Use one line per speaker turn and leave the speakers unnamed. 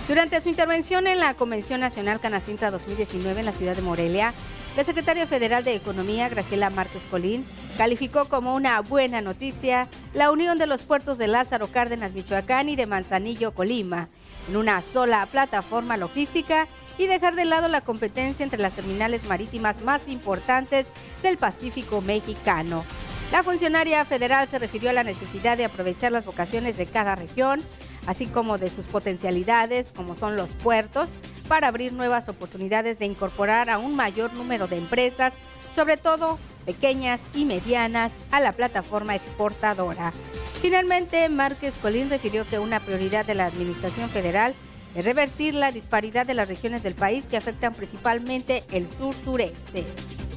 Durante su intervención en la Convención Nacional Canacintra 2019 en la ciudad de Morelia, la secretaria federal de Economía, Graciela Márquez Colín, calificó como una buena noticia la unión de los puertos de Lázaro Cárdenas, Michoacán y de Manzanillo, Colima, en una sola plataforma logística y dejar de lado la competencia entre las terminales marítimas más importantes del Pacífico mexicano. La funcionaria federal se refirió a la necesidad de aprovechar las vocaciones de cada región, así como de sus potencialidades, como son los puertos, para abrir nuevas oportunidades de incorporar a un mayor número de empresas, sobre todo pequeñas y medianas, a la plataforma exportadora. Finalmente, Márquez Colín refirió que una prioridad de la Administración Federal es revertir la disparidad de las regiones del país que afectan principalmente el sur-sureste.